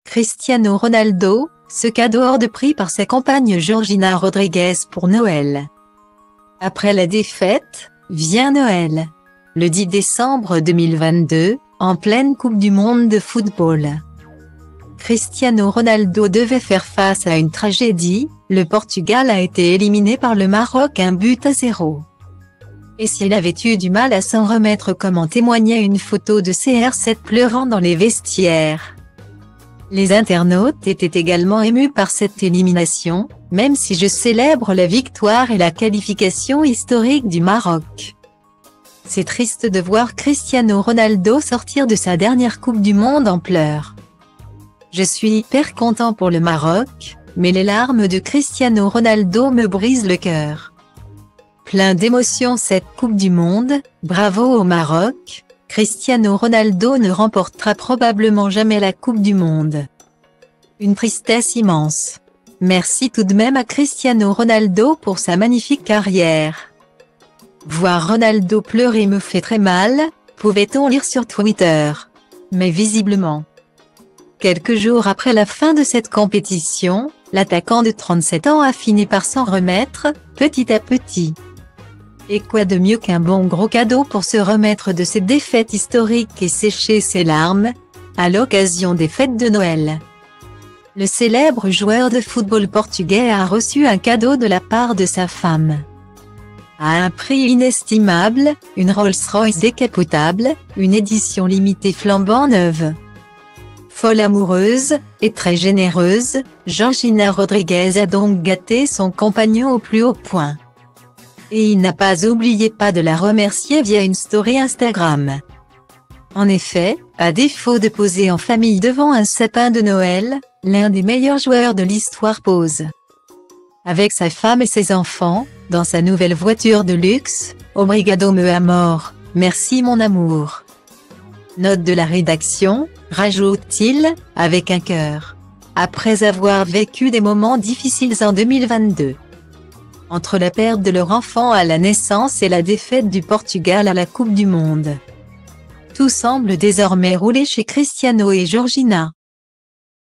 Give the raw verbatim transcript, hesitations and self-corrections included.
Cristiano Ronaldo, ce cadeau hors de prix par sa compagne Georgina Rodriguez pour Noël. Après la défaite, vient Noël. Le dix décembre deux mille vingt-deux, en pleine Coupe du Monde de football. Cristiano Ronaldo devait faire face à une tragédie, le Portugal a été éliminé par le Maroc un but à zéro. Et s'il avait eu du mal à s'en remettre comme en témoignait une photo de C R sept pleurant dans les vestiaires. Les internautes étaient également émus par cette élimination, même si je célèbre la victoire et la qualification historique du Maroc. C'est triste de voir Cristiano Ronaldo sortir de sa dernière Coupe du Monde en pleurs. Je suis hyper content pour le Maroc, mais les larmes de Cristiano Ronaldo me brisent le cœur. Plein d'émotions cette Coupe du Monde, bravo au Maroc, Cristiano Ronaldo ne remportera probablement jamais la Coupe du Monde. Une tristesse immense. Merci tout de même à Cristiano Ronaldo pour sa magnifique carrière. Voir Ronaldo pleurer me fait très mal, pouvait-on lire sur Twitter. Mais visiblement. Quelques jours après la fin de cette compétition, l'attaquant de trente-sept ans a fini par s'en remettre, petit à petit. Et quoi de mieux qu'un bon gros cadeau pour se remettre de ces défaites historiques et sécher ses larmes, à l'occasion des fêtes de Noël. Le célèbre joueur de football portugais a reçu un cadeau de la part de sa femme. À un prix inestimable, une Rolls-Royce décapotable, une édition limitée flambant neuve. Folle amoureuse, et très généreuse, Georgina Rodriguez a donc gâté son compagnon au plus haut point. Et il n'a pas oublié pas de la remercier via une story Instagram. En effet, à défaut de poser en famille devant un sapin de Noël, l'un des meilleurs joueurs de l'histoire pose. Avec sa femme et ses enfants, dans sa nouvelle voiture de luxe, Obrigado meu amor, merci mon amour. Note de la rédaction, rajoute-t-il, avec un cœur. Après avoir vécu des moments difficiles en deux mille vingt-deux. Entre la perte de leur enfant à la naissance et la défaite du Portugal à la Coupe du Monde. Tout semble désormais rouler chez Cristiano et Georgina.